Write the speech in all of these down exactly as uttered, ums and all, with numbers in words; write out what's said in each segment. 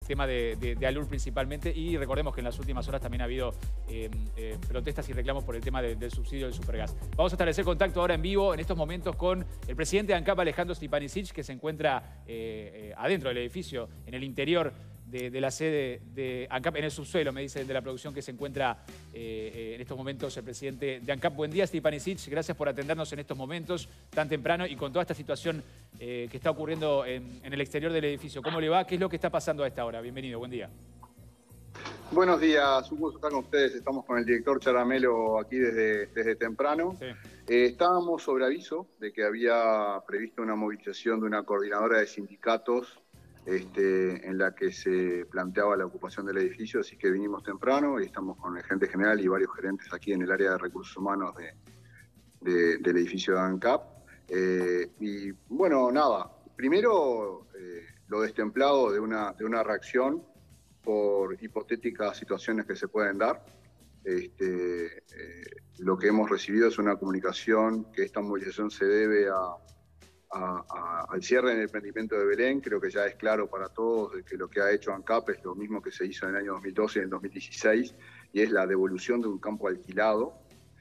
tema de, de, de Alur principalmente, y recordemos que en las últimas horas también ha habido eh, eh, protestas y reclamos por el tema de, del subsidio del Supergas. Vamos a establecer contacto ahora en vivo, en estos momentos, con el presidente de ANCAP, Alejandro Stipanisic, que se encuentra eh, eh, adentro del edificio, en el interior de, de la sede de ANCAP, en el subsuelo, me dice de la producción, que se encuentra eh, eh, en estos momentos el presidente de ANCAP. Buen día, Stipanisic, gracias por atendernos en estos momentos tan temprano y con toda esta situación eh, que está ocurriendo en, en el exterior del edificio. ¿Cómo le va? ¿Qué es lo que está pasando a esta hora? Bienvenido, buen día. Buenos días, un gusto estar con ustedes. Estamos con el director Charamelo aquí desde, desde temprano. Sí. Eh, estábamos sobre aviso de que había previsto una movilización de una coordinadora de sindicatos este, en la que se planteaba la ocupación del edificio, así que vinimos temprano y estamos con el gerente general y varios gerentes aquí en el área de recursos humanos de, de, del edificio de ANCAP. Eh, y bueno, nada, primero eh, lo destemplado de una, de una reacción por hipotéticas situaciones que se pueden dar. Este, eh, lo que hemos recibido es una comunicación que esta movilización se debe a, a, a, al cierre del emprendimiento de Belén. Creo que ya es claro para todos de que lo que ha hecho ANCAP es lo mismo que se hizo en el año dos mil doce y en el dos mil dieciséis, y es la devolución de un campo alquilado,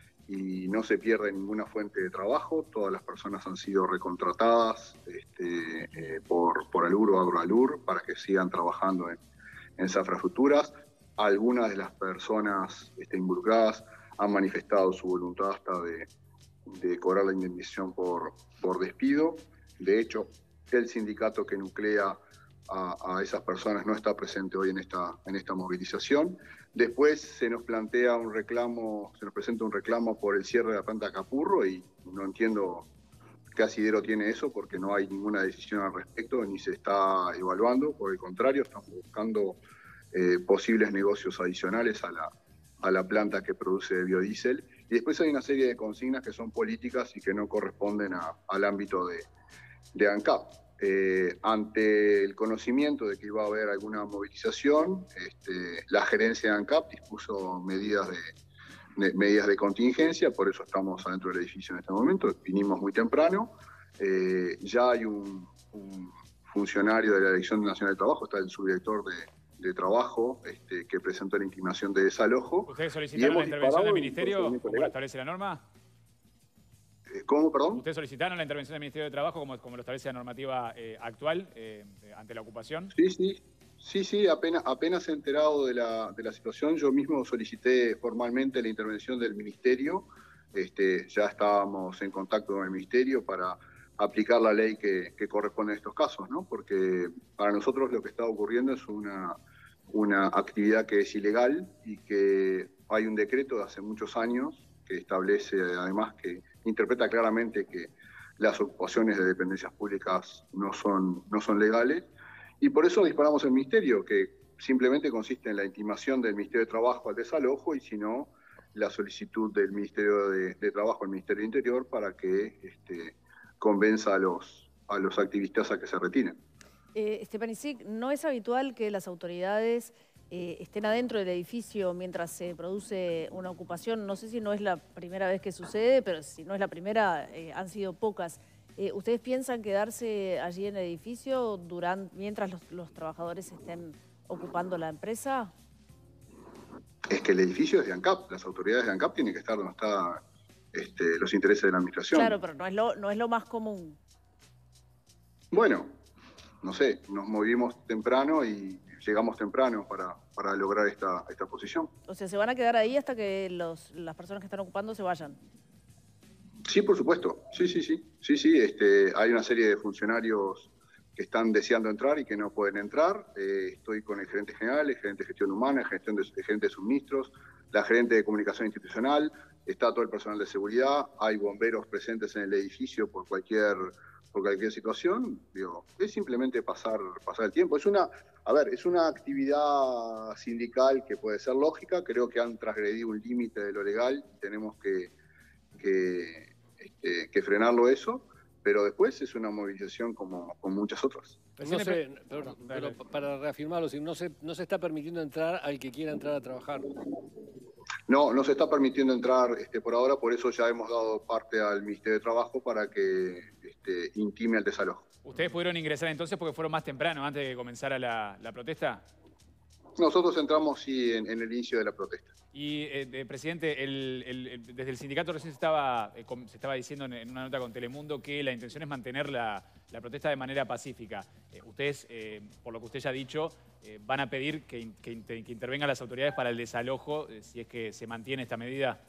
y no se pierde ninguna fuente de trabajo. Todas las personas han sido recontratadas este, eh, por, por Alur o Agroalur para que sigan trabajando en en Zafra Futuras. Algunas de las personas este, involucradas han manifestado su voluntad hasta de, de cobrar la indemnización por, por despido. De hecho, el sindicato que nuclea a, a esas personas no está presente hoy en esta, en esta movilización. Después se nos plantea un reclamo, se nos presenta un reclamo por el cierre de la planta Capurro, y no entiendo qué asidero tiene eso, porque no hay ninguna decisión al respecto, ni se está evaluando. Por el contrario, estamos buscando eh, posibles negocios adicionales a la, a la planta que produce biodiesel. Y después hay una serie de consignas que son políticas y que no corresponden a, al ámbito de, de ANCAP. Eh, ante el conocimiento de que iba a haber alguna movilización, este, la gerencia de ANCAP dispuso medidas de De medidas de contingencia, por eso estamos adentro del edificio en este momento. Vinimos muy temprano, eh, ya hay un, un funcionario de la Dirección Nacional de Trabajo, está el subdirector de, de Trabajo, este, que presentó la intimación de desalojo. ¿Ustedes solicitaron la intervención del Ministerio, como lo establece la norma? Eh, ¿Cómo, perdón? ¿Ustedes solicitaron la intervención del Ministerio de Trabajo, como, como lo establece la normativa eh, actual, eh, ante la ocupación? Sí, sí. Sí, sí, apenas, apenas enterado de la, de la situación, yo mismo solicité formalmente la intervención del Ministerio. Este, ya estábamos en contacto con el Ministerio para aplicar la ley que, que corresponde en estos casos, ¿no? Porque para nosotros lo que está ocurriendo es una, una actividad que es ilegal, y que hay un decreto de hace muchos años que establece, además, que interpreta claramente que las ocupaciones de dependencias públicas no son, no son legales. Y por eso disparamos el Ministerio, que simplemente consiste en la intimación del Ministerio de Trabajo al desalojo, y si no, la solicitud del Ministerio de, de Trabajo al Ministerio de Interior para que este, convenza a los, a los activistas a que se retiren. Eh, Stipanisic, ¿no es habitual que las autoridades eh, estén adentro del edificio mientras se produce una ocupación? No sé si no es la primera vez que sucede, pero si no es la primera, eh, han sido pocas. Eh, ¿Ustedes piensan quedarse allí en el edificio durante, mientras los, los trabajadores estén ocupando la empresa? Es que el edificio es de ANCAP. Las autoridades de ANCAP tienen que estar donde están este, los intereses de la administración. Claro, pero no es lo, no es lo más común. Bueno, no sé, nos movimos temprano y llegamos temprano para, para lograr esta, esta posición. O sea, ¿se van a quedar ahí hasta que los, las personas que están ocupando se vayan? Sí, por supuesto. Sí, sí, sí. Sí, sí. Este, hay una serie de funcionarios que están deseando entrar y que no pueden entrar. Eh, estoy con el gerente general, el gerente de gestión humana, el gerente de, el gerente de suministros, la gerente de comunicación institucional, está todo el personal de seguridad, hay bomberos presentes en el edificio por cualquier, por cualquier situación. Digo, es simplemente pasar, pasar el tiempo. Es una, a ver, es una actividad sindical que puede ser lógica. Creo que han transgredido un límite de lo legal y tenemos que, que Este, que frenarlo eso, pero después es una movilización como, como muchas otras. No sé, pero, pero para reafirmarlo, no se, no se está permitiendo entrar al que quiera entrar a trabajar. No, no se está permitiendo entrar este, por ahora, por eso ya hemos dado parte al Ministerio de Trabajo para que este, intime el desalojo. ¿Ustedes pudieron ingresar entonces porque fueron más temprano, antes de que comenzara la, la protesta? Nosotros entramos, sí, en, en el inicio de la protesta. Y, eh, presidente, el, el, el, desde el sindicato recién se estaba, eh, com, se estaba diciendo en, en una nota con Telemundo que la intención es mantener la, la protesta de manera pacífica. Eh, ustedes, eh, por lo que usted ya ha dicho, eh, van a pedir que, que, que intervengan las autoridades para el desalojo, eh, si es que se mantiene esta medida.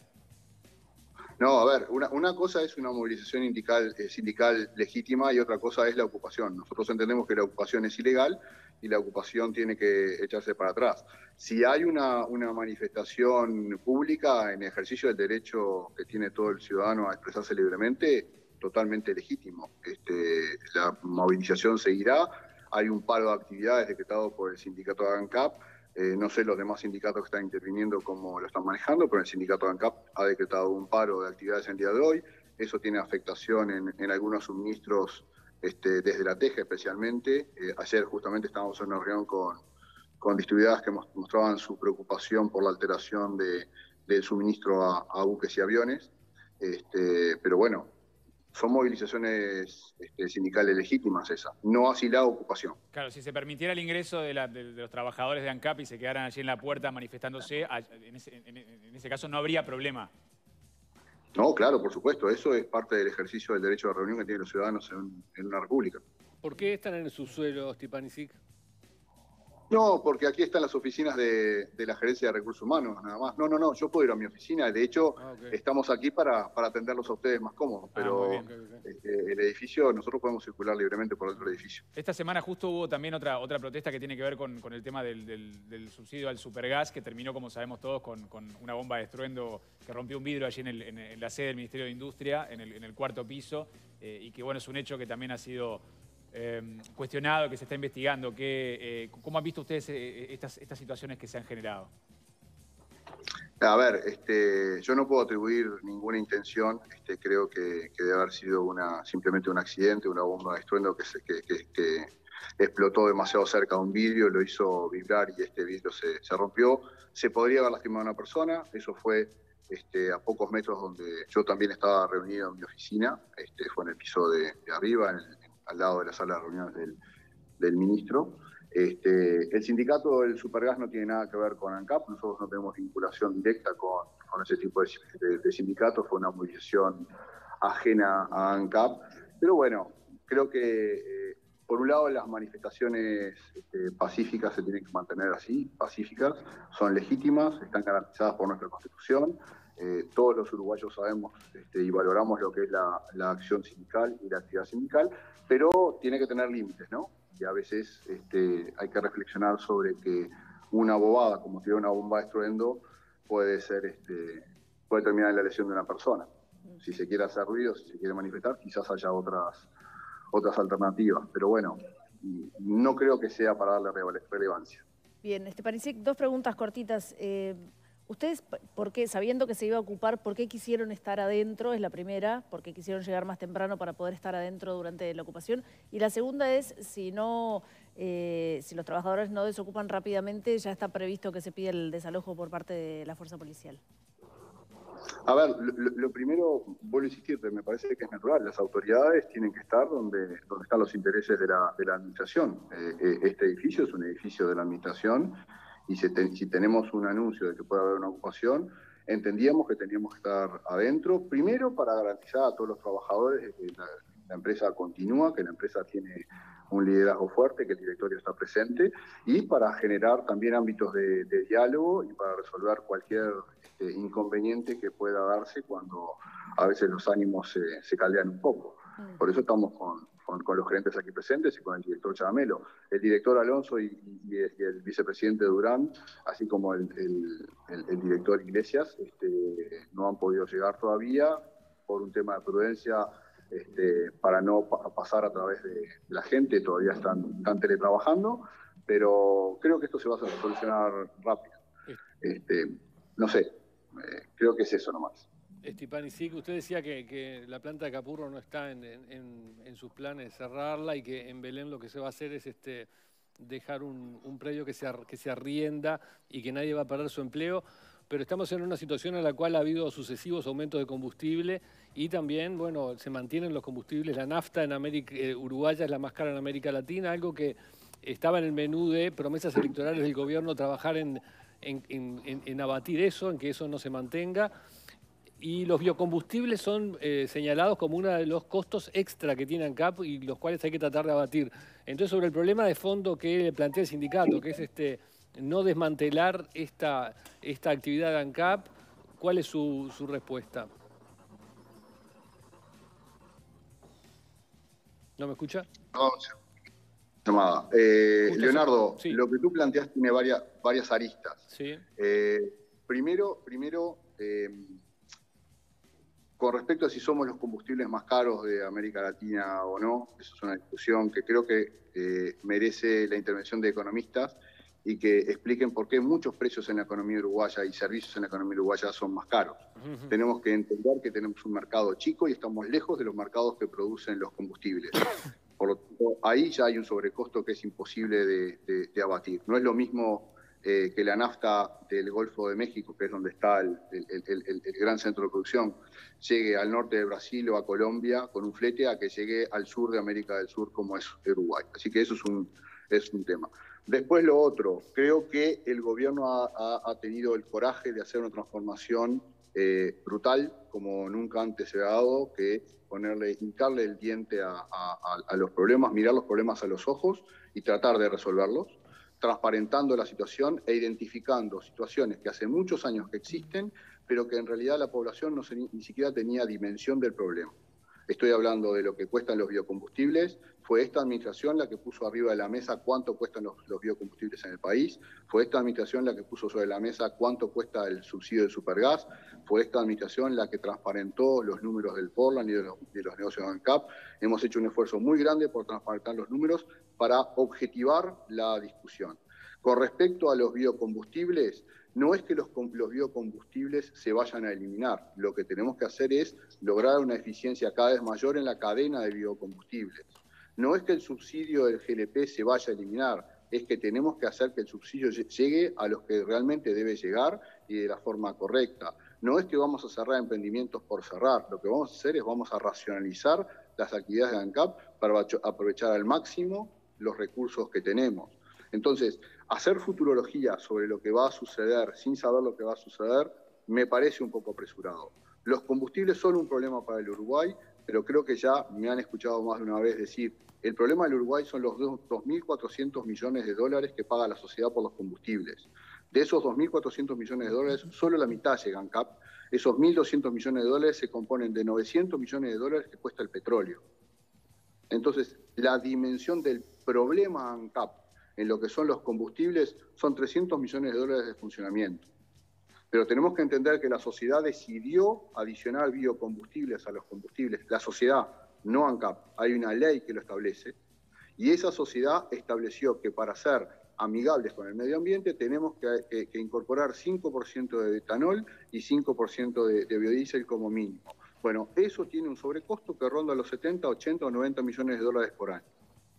No, a ver, una, una cosa es una movilización sindical, eh, sindical legítima y otra cosa es la ocupación. Nosotros entendemos que la ocupación es ilegal y la ocupación tiene que echarse para atrás. Si hay una, una manifestación pública en ejercicio del derecho que tiene todo el ciudadano a expresarse libremente, totalmente legítimo. Este, la movilización seguirá. Hay un paro de actividades decretado por el sindicato de ANCAP. Eh, no sé los demás sindicatos que están interviniendo cómo lo están manejando, pero el sindicato de ANCAP ha decretado un paro de actividades en el día de hoy. Eso tiene afectación en, en algunos suministros este, desde la Teja especialmente. Eh, ayer justamente estábamos en una reunión con, con distribuidoras que mostraban su preocupación por la alteración de, del suministro a, a buques y aviones. Este, pero bueno, son movilizaciones este, sindicales legítimas esas, no así la ocupación. Claro, si se permitiera el ingreso de, la, de, de los trabajadores de ANCAP y se quedaran allí en la puerta manifestándose, en ese, en, en ese caso no habría problema. No, claro, por supuesto, eso es parte del ejercicio del derecho de reunión que tienen los ciudadanos en, en una república. ¿Por qué están en el subsuelo, Stepanisic? No, porque aquí están las oficinas de, de la Gerencia de Recursos Humanos, nada más. No, no, no, yo puedo ir a mi oficina. De hecho, ah, okay. estamos aquí para, para atenderlos a ustedes más cómodos. Pero ah, bien, okay, okay. Este, el edificio, nosotros podemos circular libremente por otro edificio. Esta semana justo hubo también otra, otra protesta que tiene que ver con, con el tema del, del, del subsidio al supergas, que terminó, como sabemos todos, con, con una bomba de estruendo que rompió un vidrio allí en, el, en, en la sede del Ministerio de Industria, en el, en el cuarto piso, eh, y que bueno, es un hecho que también ha sido... Eh, cuestionado, que se está investigando. Que, eh, ¿Cómo han visto ustedes eh, estas, estas situaciones que se han generado? A ver, este, yo no puedo atribuir ninguna intención. Este, creo que, que debe haber sido una, simplemente un accidente, una bomba de estruendo que, se, que, que, que explotó demasiado cerca de un vidrio, lo hizo vibrar y este vidrio se, se rompió. Se podría haber lastimado a una persona. Eso fue este, a pocos metros donde yo también estaba reunido en mi oficina. Este, fue en el piso de, de arriba, en el, al lado de la sala de reuniones del, del ministro. Este, el sindicato del Supergas no tiene nada que ver con ANCAP, nosotros no tenemos vinculación directa con, con ese tipo de, de, de sindicatos, fue una movilización ajena a ANCAP, pero bueno, creo que eh, por un lado las manifestaciones este, pacíficas se tienen que mantener así, pacíficas, son legítimas, están garantizadas por nuestra Constitución. Eh, todos los uruguayos sabemos este, y valoramos lo que es la, la acción sindical y la actividad sindical, pero tiene que tener límites, ¿no? Y a veces este, hay que reflexionar sobre que una bobada, como tiene una bomba de estruendo, puede ser, este, puede terminar en la lesión de una persona. Si se quiere hacer ruido, si se quiere manifestar, quizás haya otras, otras alternativas, pero bueno, no creo que sea para darle relevancia. Bien, Stepanisic, dos preguntas cortitas. Eh... ¿Ustedes, por qué, sabiendo que se iba a ocupar, por qué quisieron estar adentro? Es la primera, ¿por qué quisieron llegar más temprano para poder estar adentro durante la ocupación? Y la segunda es, si no, eh, si los trabajadores no desocupan rápidamente, ya está previsto que se pida el desalojo por parte de la fuerza policial. A ver, lo, lo primero, vuelvo a insistir, me parece que es natural. Las autoridades tienen que estar donde, donde están los intereses de la, de la administración. Eh, este edificio es un edificio de la administración. Y si, te, si tenemos un anuncio de que puede haber una ocupación, entendíamos que teníamos que estar adentro, primero para garantizar a todos los trabajadores que la, la empresa continúa, que la empresa tiene un liderazgo fuerte, que el directorio está presente, y para generar también ámbitos de, de diálogo y para resolver cualquier este, inconveniente que pueda darse cuando a veces los ánimos se, se caldean un poco. Por eso estamos con... Con, con los gerentes aquí presentes y con el director Charamelo. El director Alonso y, y, y el vicepresidente Durán, así como el, el, el, el director Iglesias, este, no han podido llegar todavía por un tema de prudencia, este, para no pa pasar a través de la gente, todavía están, están teletrabajando, pero creo que esto se va a solucionar rápido. Este, no sé, eh, creo que es eso nomás. Stepanisic, usted decía que, que la planta de Capurro no está en, en, en sus planes cerrarla y que en Belén lo que se va a hacer es este, dejar un, un predio que se, que se arrienda y que nadie va a perder su empleo. pero estamos en una situación en la cual ha habido sucesivos aumentos de combustible y también, bueno, se mantienen los combustibles. La nafta en América, eh, uruguaya es la más cara en América Latina, algo que estaba en el menú de promesas electorales del gobierno, trabajar en, en, en, en abatir eso, en que eso no se mantenga. Y los biocombustibles son eh, señalados como uno de los costos extra que tiene ANCAP y los cuales hay que tratar de abatir. Entonces, sobre el problema de fondo que plantea el sindicato, que es este no desmantelar esta, esta actividad de ANCAP, ¿cuál es su, su respuesta? ¿No me escucha? No, llamada. Eh, Leonardo, sí. Lo que tú planteas tiene varias, varias aristas. Sí. Eh, primero, primero eh, con respecto a si somos los combustibles más caros de América Latina o no, eso es una discusión que creo que eh, merece la intervención de economistas y que expliquen por qué muchos precios en la economía uruguaya y servicios en la economía uruguaya son más caros. Uh-huh. Tenemos que entender que tenemos un mercado chico y estamos lejos de los mercados que producen los combustibles. Por lo tanto, ahí ya hay un sobrecosto que es imposible de, de, de abatir. No es lo mismo eh, que la nafta del Golfo de México, que es donde está el, el, el, el, el gran centro de producción, llegue al norte de Brasil o a Colombia con un flete a que llegue al sur de América del Sur como es Uruguay. Así que eso es un, es un tema. Después lo otro, creo que el gobierno ha, ha, ha tenido el coraje de hacer una transformación eh, brutal, como nunca antes se ha dado, que ponerle, hincarle el diente a, a, a los problemas, mirar los problemas a los ojos y tratar de resolverlos, transparentando la situación e identificando situaciones que hace muchos años que existen, pero que en realidad la población no se, ni, ni siquiera tenía dimensión del problema. Estoy hablando de lo que cuestan los biocombustibles. Fue esta administración la que puso arriba de la mesa cuánto cuestan los, los biocombustibles en el país. Fue esta administración la que puso sobre la mesa cuánto cuesta el subsidio del supergas. Fue esta administración la que transparentó los números del Portland y de los, de los negocios de ANCAP. Hemos hecho un esfuerzo muy grande por transparentar los números para objetivar la discusión. Con respecto a los biocombustibles, no es que los, los biocombustibles se vayan a eliminar. Lo que tenemos que hacer es lograr una eficiencia cada vez mayor en la cadena de biocombustibles. No es que el subsidio del G L P se vaya a eliminar, es que tenemos que hacer que el subsidio llegue a los que realmente debe llegar y de la forma correcta. No es que vamos a cerrar emprendimientos por cerrar, lo que vamos a hacer es vamos a racionalizar las actividades de ANCAP para aprovechar al máximo los recursos que tenemos. Entonces, hacer futurología sobre lo que va a suceder sin saber lo que va a suceder me parece un poco apresurado. Los combustibles son un problema para el Uruguay, pero creo que ya me han escuchado más de una vez decir, el problema del Uruguay son los dos mil cuatrocientos millones de dólares que paga la sociedad por los combustibles. De esos dos mil cuatrocientos millones de dólares, solo la mitad llega a ANCAP. Esos mil doscientos millones de dólares se componen de novecientos millones de dólares que cuesta el petróleo. Entonces, la dimensión del problema ANCAP en lo que son los combustibles, son trescientos millones de dólares de funcionamiento. Pero tenemos que entender que la sociedad decidió adicionar biocombustibles a los combustibles. La sociedad, no ANCAP, hay una ley que lo establece, y esa sociedad estableció que para ser amigables con el medio ambiente tenemos que, que, que incorporar cinco por ciento de etanol y cinco por ciento de, de biodiesel como mínimo. Bueno, eso tiene un sobrecosto que ronda los setenta, ochenta o noventa millones de dólares por año.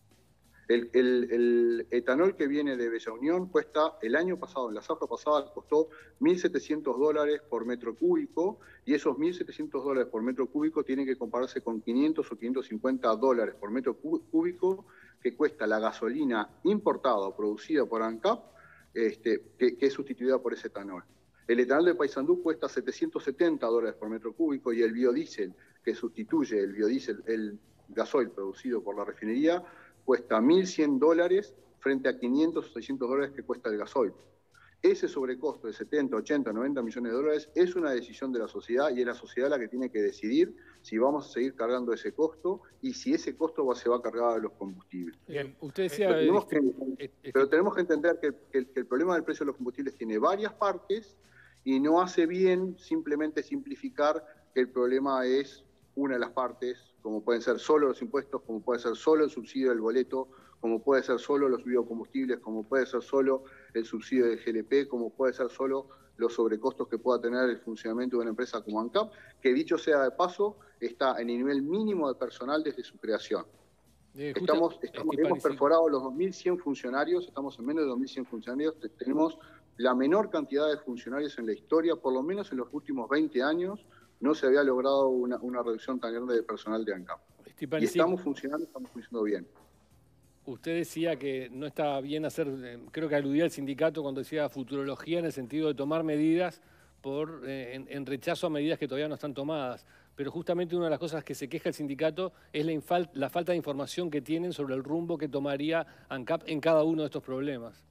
El, el, el etanol que viene de Bella Unión cuesta, el año pasado, en la zafra pasada, costó mil setecientos dólares por metro cúbico, y esos mil setecientos dólares por metro cúbico tienen que compararse con quinientos o quinientos cincuenta dólares por metro cúbico que cuesta la gasolina importada o producida por ANCAP, este, que, que es sustituida por ese etanol. El etanol de Paysandú cuesta setecientos setenta dólares por metro cúbico y el biodiesel, que sustituye el biodiesel, el gasoil producido por la refinería, cuesta mil cien dólares frente a quinientos o seiscientos dólares que cuesta el gasoil. Ese sobrecosto de setenta, ochenta, noventa millones de dólares es una decisión de la sociedad y es la sociedad la que tiene que decidir si vamos a seguir cargando ese costo y si ese costo va, se va a cargar a los combustibles. Bien, usted decía... Pero tenemos, que, este, pero tenemos que entender que, que, que el problema del precio de los combustibles tiene varias partes y no hace bien simplemente simplificar que el problema es una de las partes, como pueden ser solo los impuestos, como puede ser solo el subsidio del boleto, como puede ser solo los biocombustibles, como puede ser solo el subsidio del G L P, como puede ser solo los sobrecostos que pueda tener el funcionamiento de una empresa como ANCAP, que dicho sea de paso, está en el nivel mínimo de personal desde su creación. Eh, justo, estamos, estamos, hemos perforado los dos mil cien funcionarios, estamos en menos de dos mil cien funcionarios, tenemos la menor cantidad de funcionarios en la historia, por lo menos en los últimos veinte años, no se había logrado una, una reducción tan grande de personal de ANCAP. Y estamos funcionando, estamos funcionando bien. Usted decía que no está bien hacer, creo que aludía al sindicato cuando decía futurología en el sentido de tomar medidas por, eh, en, en rechazo a medidas que todavía no están tomadas. Pero justamente una de las cosas que se queja el sindicato es la, infal, la falta de información que tienen sobre el rumbo que tomaría ANCAP en cada uno de estos problemas.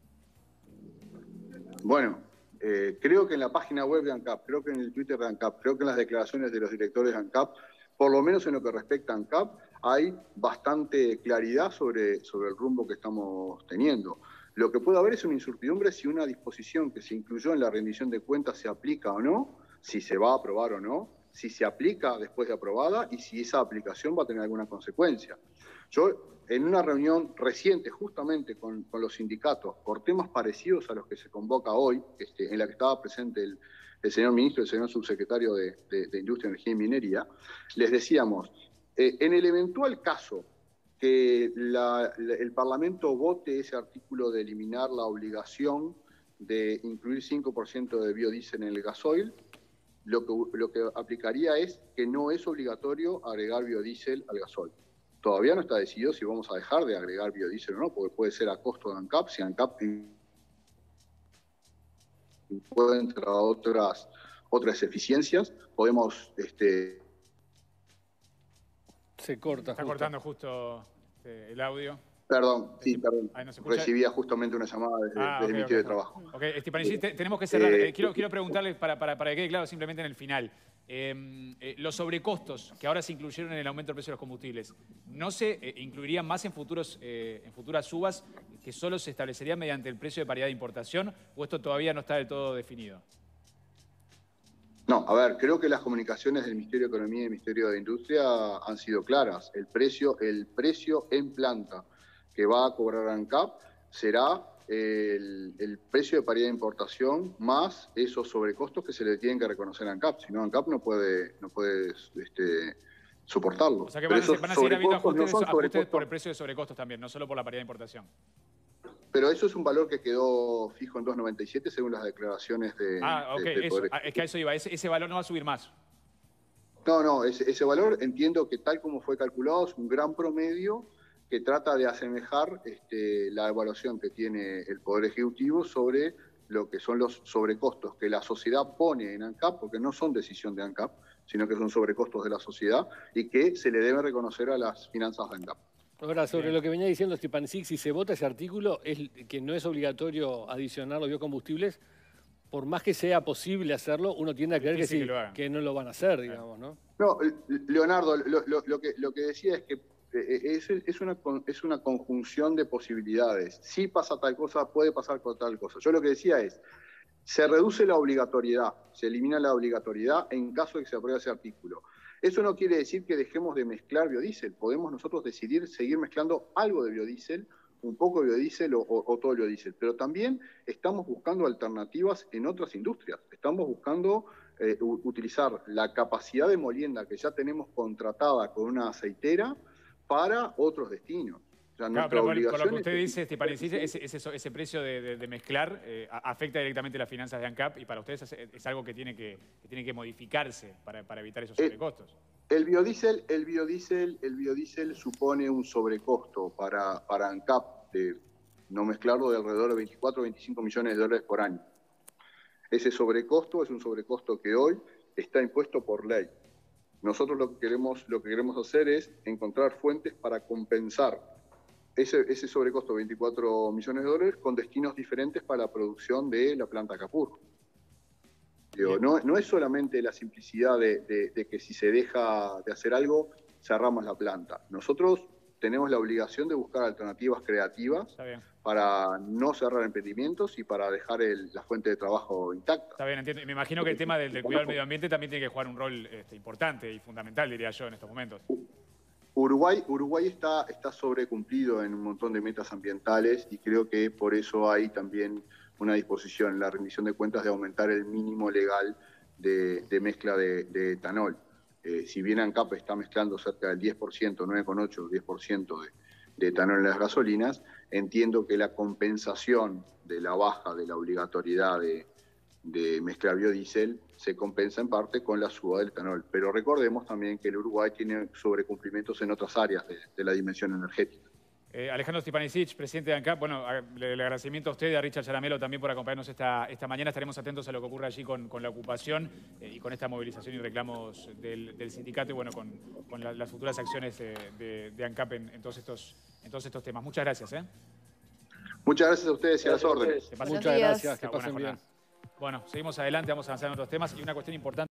Bueno, eh, creo que en la página web de ANCAP, creo que en el Twitter de ANCAP, creo que en las declaraciones de los directores de ANCAP, por lo menos en lo que respecta a ANCAP, hay bastante claridad sobre, sobre el rumbo que estamos teniendo. Lo que puede haber es una incertidumbre si una disposición que se incluyó en la rendición de cuentas se aplica o no, si se va a aprobar o no, si se aplica después de aprobada y si esa aplicación va a tener alguna consecuencia. Yo, en una reunión reciente justamente con, con los sindicatos, por temas parecidos a los que se convoca hoy, este, en la que estaba presente el, el señor ministro y el señor subsecretario de, de, de Industria, Energía y Minería, les decíamos, eh, en el eventual caso que la, la, el Parlamento vote ese artículo de eliminar la obligación de incluir cinco por ciento de biodiesel en el gasoil, lo que, lo que aplicaría es que no es obligatorio agregar biodiesel al gasoil. Todavía no está decidido si vamos a dejar de agregar biodiesel o no, porque puede ser a costo de ANCAP, si ANCAP puede entrar a otras, otras eficiencias, podemos... Este... Se corta. Está justo. cortando justo este, el audio. Perdón, sí, perdón. No recibía justamente una llamada desde, ah, desde okay, el Ministerio okay. de Trabajo. Ok, Estipanisic, te, tenemos que cerrar. Eh, quiero, eh, quiero preguntarle, para, para, para que quede claro simplemente en el final, eh, eh, los sobrecostos que ahora se incluyeron en el aumento del precio de los combustibles, ¿no se eh, incluirían más en, futuros, eh, en futuras subas que solo se establecerían mediante el precio de paridad de importación o esto todavía no está del todo definido? No, a ver, creo que las comunicaciones del Ministerio de Economía y del Ministerio de Industria han sido claras. El precio, el precio en planta que va a cobrar ANCAP será el, el precio de paridad de importación más esos sobrecostos que se le tienen que reconocer a ANCAP. Si no, ANCAP no puede, no puede este, soportarlo. O sea que van, a, van a seguir habiendo ajustes, no ajustes por el precio de sobrecostos también, no solo por la paridad de importación. Pero eso es un valor que quedó fijo en dos noventa y siete según las declaraciones de... Ah, ok, de, de eso, es que a eso iba, ese, ese valor no va a subir más. No, no, ese, ese valor entiendo que tal como fue calculado es un gran promedio que trata de asemejar este, la evaluación que tiene el Poder Ejecutivo sobre lo que son los sobrecostos que la sociedad pone en ANCAP, porque no son decisión de ANCAP, sino que son sobrecostos de la sociedad y que se le debe reconocer a las finanzas de ANCAP. Ahora, sobre Bien. lo que venía diciendo Estipanisic, si se vota ese artículo, es que no es obligatorio adicionar los biocombustibles, por más que sea posible hacerlo, uno tiende a creer que, sí, que, que no lo van a hacer, digamos, ¿no? No, Leonardo, lo, lo, lo, que, lo que decía es que es, es, una, es una conjunción de posibilidades. Si pasa tal cosa, puede pasar con tal cosa. Yo lo que decía es, se reduce la obligatoriedad, se elimina la obligatoriedad en caso de que se apruebe ese artículo. Eso no quiere decir que dejemos de mezclar biodiesel. Podemos nosotros decidir seguir mezclando algo de biodiesel, un poco de biodiesel o, o, o todo el biodiesel. Pero también estamos buscando alternativas en otras industrias. Estamos buscando eh, utilizar la capacidad de molienda que ya tenemos contratada con una aceitera para otros destinos. O sea, claro, pero por, por lo que usted dice, Estipanisic, ese, ese, ese precio de, de, de mezclar eh, afecta directamente las finanzas de ANCAP y para ustedes es, es algo que tiene que, que tiene que modificarse para, para evitar esos sobrecostos. El biodiesel, el biodiesel, el biodiesel supone un sobrecosto para, para ANCAP de no mezclarlo de alrededor de veinticuatro o veinticinco millones de dólares por año. Ese sobrecosto es un sobrecosto que hoy está impuesto por ley. Nosotros lo que queremos, lo que queremos hacer es encontrar fuentes para compensar ese, ese sobrecosto de veinticuatro millones de dólares con destinos diferentes para la producción de la planta Capurro. Digo, no, no es solamente la simplicidad de, de, de que si se deja de hacer algo, cerramos la planta. Nosotros tenemos la obligación de buscar alternativas creativas para no cerrar emprendimientos y para dejar el, la fuente de trabajo intacta. Está bien, entiendo. Me imagino que el tema del, del cuidado del medio ambiente también tiene que jugar un rol este, importante y fundamental, diría yo, en estos momentos. Uruguay, Uruguay está, está sobrecumplido en un montón de metas ambientales y creo que por eso hay también una disposición en la rendición de cuentas de aumentar el mínimo legal de, de mezcla de, de etanol. Eh, si bien ANCAP está mezclando cerca del diez por ciento, nueve coma ocho, diez por ciento de, de etanol en las gasolinas, entiendo que la compensación de la baja de la obligatoriedad de, de mezclar biodiesel se compensa en parte con la suba del etanol. Pero recordemos también que el Uruguay tiene sobrecumplimientos en otras áreas de, de la dimensión energética. Eh, Alejandro Stipanisic, presidente de ANCAP, bueno, el agradecimiento a usted y a Richard Charamelo también por acompañarnos esta, esta mañana. Estaremos atentos a lo que ocurre allí con, con la ocupación eh, y con esta movilización y reclamos del, del sindicato y bueno, con, con la, las futuras acciones de, de, de ANCAP en, en, todos estos, en todos estos temas. Muchas gracias. ¿eh? Muchas gracias a ustedes y a las órdenes. Muchas gracias, que pasen pasen bien. Bueno, seguimos adelante, vamos a avanzar en otros temas y una cuestión importante.